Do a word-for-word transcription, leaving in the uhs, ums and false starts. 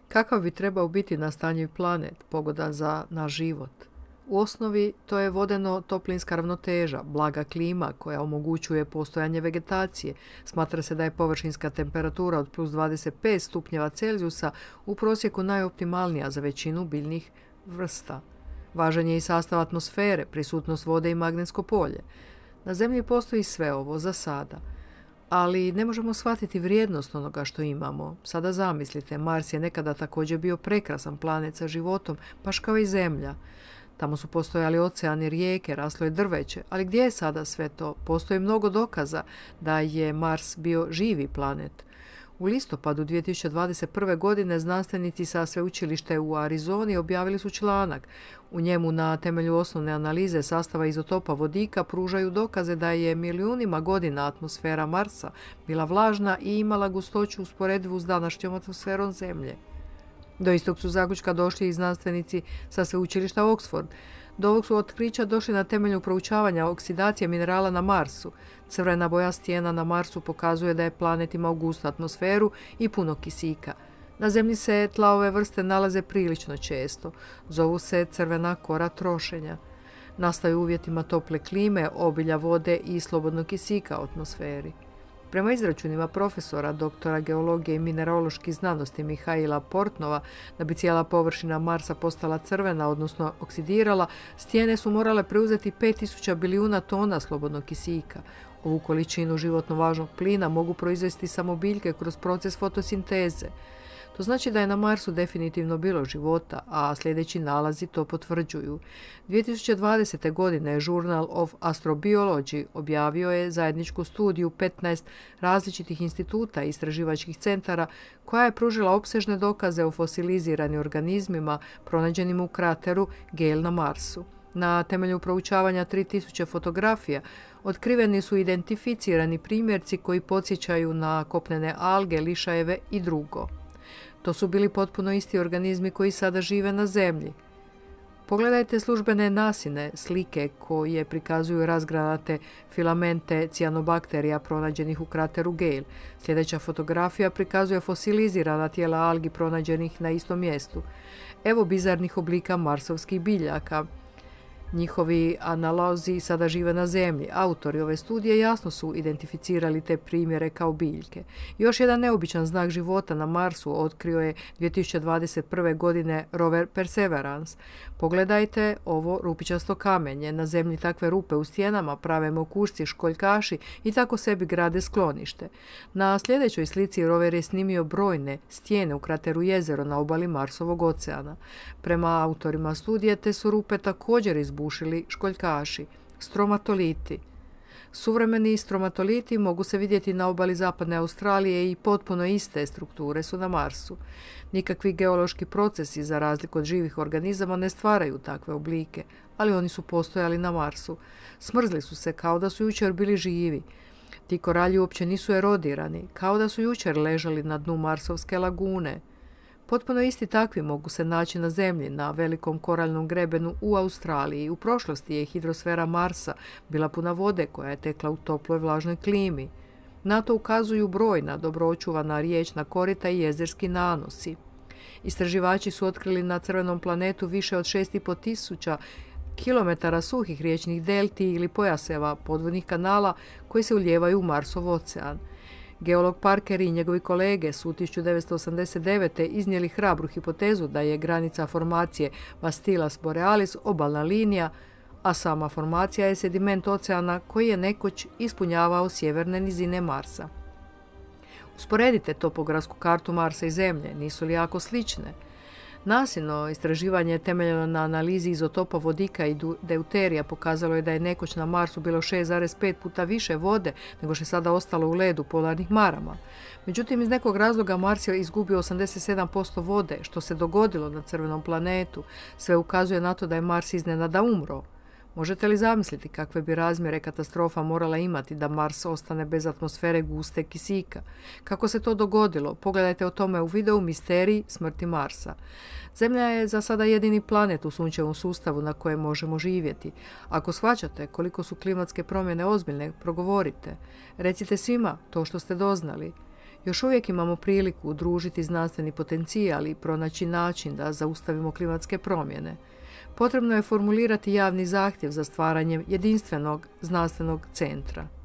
Kakav bi trebao biti nastanjiv planet, pogodan za naš život? U osnovi to je vodeno-toplinska ravnoteža, blaga klima koja omogućuje postojanje vegetacije. Smatra se da je površinska temperatura od plus dvadeset pet stupnjeva Celzijusa u prosjeku najoptimalnija za većinu biljnih vrsta. Važan je i sastav atmosfere, prisutnost vode i magnetsko polje. Na Zemlji postoji sve ovo za sada. Ali ne možemo shvatiti vrijednost onoga što imamo. Sada zamislite, Mars je nekada također bio prekrasan planet sa životom, baš kao i Zemlja. Tamo su postojali oceani, rijeke, raslo je drveće, ali gdje je sada sve to? Postoji mnogo dokaza da je Mars bio živi planet. U listopadu dvije tisuće dvadeset prve. godine znanstvenici sa sveučilišta u Arizoni objavili su članak. U njemu na temelju osnovne analize sastava izotopa vodika pružaju dokaze da je milijunima godina atmosfera Marsa bila vlažna i imala gustoću usporedivu s današnjom atmosferom Zemlje. Do istog su zaključka došli i znanstvenici sa sveučilišta Oxford. Do ovog su otkrića došli na temelju proučavanja oksidacije minerala na Marsu. Crvena boja stijena na Marsu pokazuje da je planet imao gustu atmosferu i puno kisika. Na Zemlji se tla ove vrste nalaze prilično često. Zovu se crvena kora trošenja. Nastaju uvjetima tople klime, obilja vode i slobodnog kisika u atmosferi. Prema izračunima profesora, doktora geologije i mineraloških znanosti Mihaila Portnova, da bi cijela površina Marsa postala crvena, odnosno oksidirala, stijene su morale preuzeti pet tisuća bilijuna tona slobodnog kisika. Ovu količinu životno važnog plina mogu proizvesti samo biljke kroz proces fotosinteze. To znači da je na Marsu definitivno bilo života, a sljedeći nalazi to potvrđuju. dvije tisuće dvadesete. godine Journal of Astrobiology objavio je zajedničku studiju petnaest različitih instituta i istraživačkih centara koja je pružila opsežne dokaze o fosiliziranim organizmima pronađenim u krateru Gale na Marsu. Na temelju proučavanja tri tisuće fotografija otkriveni su identificirani primjerci koji podsjećaju na kopnene alge, lišajeve i drugo. To su bili potpuno isti organizmi koji sada žive na Zemlji. Pogledajte službene nasine, slike koje prikazuju razgranate filamente cijanobakterija pronađenih u krateru Gale. Sljedeća fotografija prikazuje fosilizirana tijela algi pronađenih na istom mjestu. Evo bizarnih oblika marsovskih biljaka. Njihovi analozi sada žive na Zemlji. Autori ove studije jasno su identificirali te primjere kao biljke. Još jedan neobičan znak života na Marsu otkrio je dvije tisuće dvadeset prve. godine rover Perseverance. Pogledajte ovo rupičasto kamenje. Na Zemlji takve rupe u stijenama prave mokušci, školjkaši i tako sebi grade sklonište. Na sljedećoj slici rover je snimio brojne stijene u krateru jezero na obali Marsovog oceana. Prema autorima studije te su rupe također izbušili školjkaši, stromatoliti. Suvremeni stromatoliti mogu se vidjeti na obali zapadne Australije i potpuno iste strukture su na Marsu. Nikakvi geološki procesi, za razliku od živih organizama, ne stvaraju takve oblike, ali oni su postojali na Marsu. Smrzli su se kao da su jučer bili živi. Ti koralji uopće nisu erodirani, kao da su jučer ležali na dnu Marsovske lagune. Potpuno isti takvi mogu se naći na Zemlji, na velikom koralnom grebenu u Australiji. U prošlosti je hidrosfera Marsa bila puna vode koja je tekla u toploj vlažnoj klimi. Na to ukazuju brojna dobro očuvana riječna korita i jezerski nanosi. Istraživači su otkrili na crvenom planetu više od šest i pol tisuća kilometara suhih riječnih delti ili pojaseva podvodnih kanala koji se ulijevaju u Marsov ocean. Geolog Parker i njegovi kolege su u tisuću devetsto osamdeset devete. iznijeli hrabru hipotezu da je granica formacije Vastilas Borealis obalna linija, a sama formacija je sediment oceana koji je nekoć ispunjavao sjeverne nizine Marsa. Usporedite topografsku kartu Marsa i Zemlje, nisu li jako slične? Nasilno istraživanje temeljeno na analizi izotopa vodika i deuterija pokazalo je da je nekoć na Marsu bilo šest zarez pet puta više vode nego što je sada ostalo u ledu polarnih marama. Međutim, iz nekog razloga Mars je izgubio osamdeset sedam posto vode, što se dogodilo na crvenom planetu. Sve ukazuje na to da je Mars iznenada umro. Možete li zamisliti kakve bi razmjere katastrofa morala imati da Mars ostane bez atmosfere guste kisika? Kako se to dogodilo? Pogledajte o tome u videu Misterij smrti Marsa. Zemlja je za sada jedini planet u sunčevom sustavu na kojem možemo živjeti. Ako shvaćate koliko su klimatske promjene ozbiljne, progovorite. Recite svima to što ste doznali. Još uvijek imamo priliku udružiti znanstveni potencijal i pronaći način da zaustavimo klimatske promjene. Potrebno je formulirati javni zahtjev za stvaranjem jedinstvenog znanstvenog centra.